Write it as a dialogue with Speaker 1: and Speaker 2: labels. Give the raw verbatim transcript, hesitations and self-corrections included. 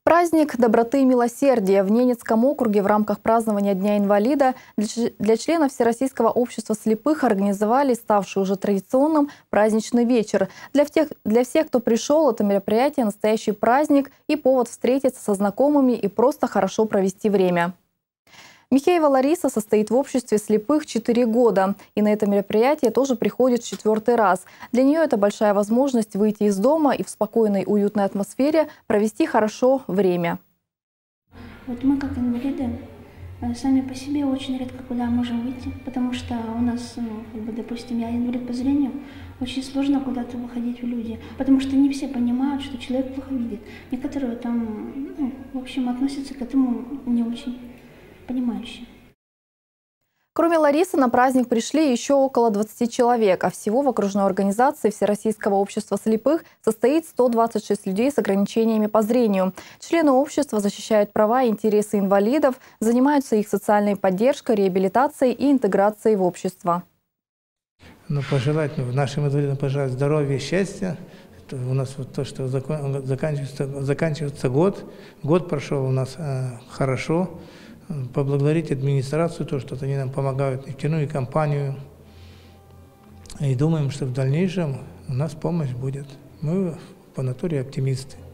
Speaker 1: Праздник доброты и милосердия в Ненецком округе в рамках празднования Дня инвалида для членов Всероссийского общества слепых организовали ставший уже традиционным праздничный вечер. Для всех, для всех, кто пришел, это мероприятие настоящий праздник и повод встретиться со знакомыми и просто хорошо провести время. Михеева Лариса состоит в обществе слепых четыре года. И на это мероприятие тоже приходит в четвертый раз. Для нее это большая возможность выйти из дома и в спокойной, уютной атмосфере провести хорошо время.
Speaker 2: Вот мы, как инвалиды, сами по себе очень редко куда можем выйти, потому что у нас, ну, как бы, допустим, я инвалид по зрению, очень сложно куда-то выходить в люди, потому что не все понимают, что человек плохо видит. Некоторые там, ну, в общем, относятся к этому не очень понимающие.
Speaker 1: Кроме Ларисы, на праздник пришли еще около двадцати человек, а всего в окружной организации Всероссийского общества слепых состоит сто двадцать шесть людей с ограничениями по зрению. Члены общества защищают права и интересы инвалидов, занимаются их социальной поддержкой, реабилитацией и интеграцией в общество.
Speaker 3: Ну, пожелать ну, нашим инвалидам пожелать здоровья, счастья. Это у нас вот то, что заканчивается, заканчивается год. Год прошел у нас э, хорошо. Поблагодарить администрацию, то, что они нам помогают, нефтяную компанию. И думаем, что в дальнейшем у нас помощь будет. Мы по натуре оптимисты.